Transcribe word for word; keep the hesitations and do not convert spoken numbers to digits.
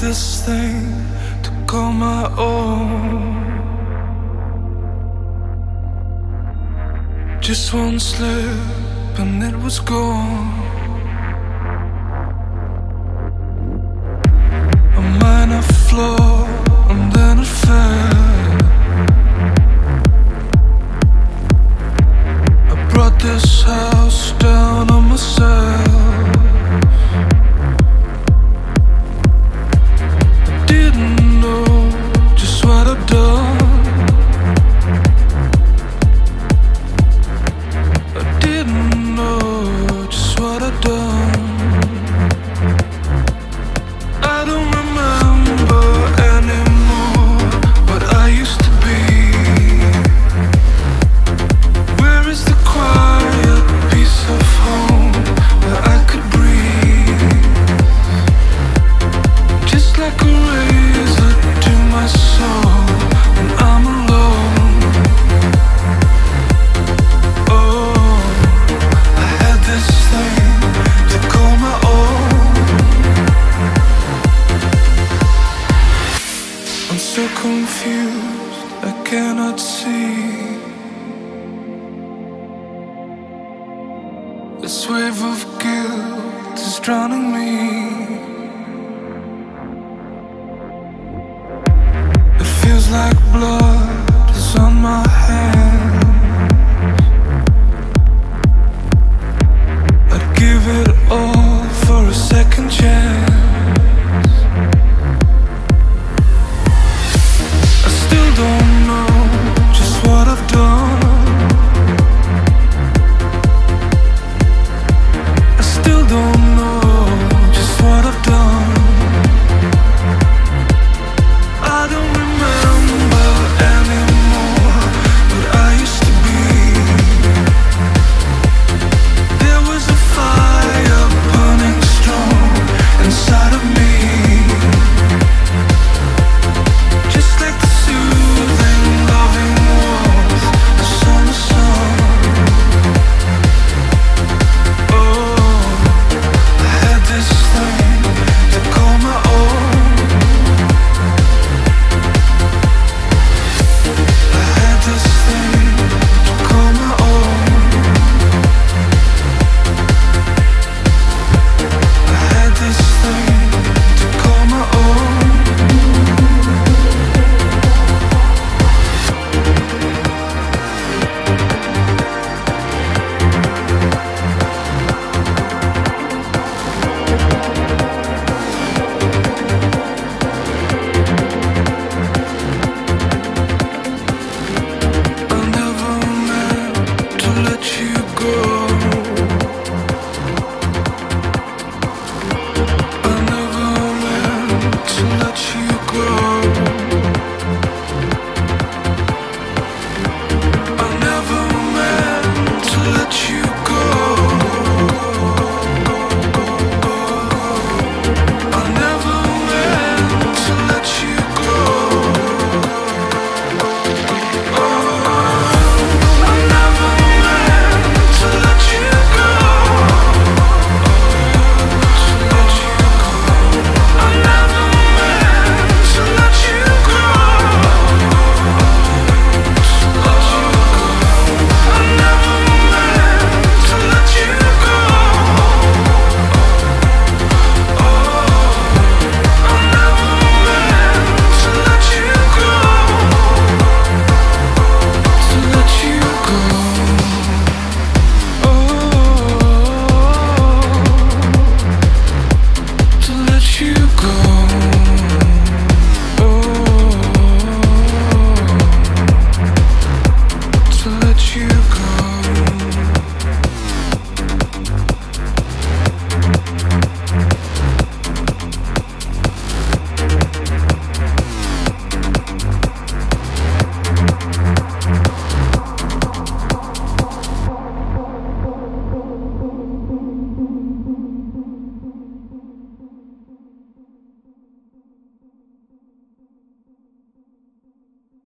this thing to call my own. Just one slip and it was gone. A minor flaw and then it fell. I brought this house down on myself. So confused, I cannot see. This wave of guilt is drowning me. It feels like blood is on my hands. I'd give it all for a second chance. Don't know just what I've done. I still don't know just what I've done. I don't remember anymore what I used to be. There was a fire burning strong inside of me. Just like the to let you go.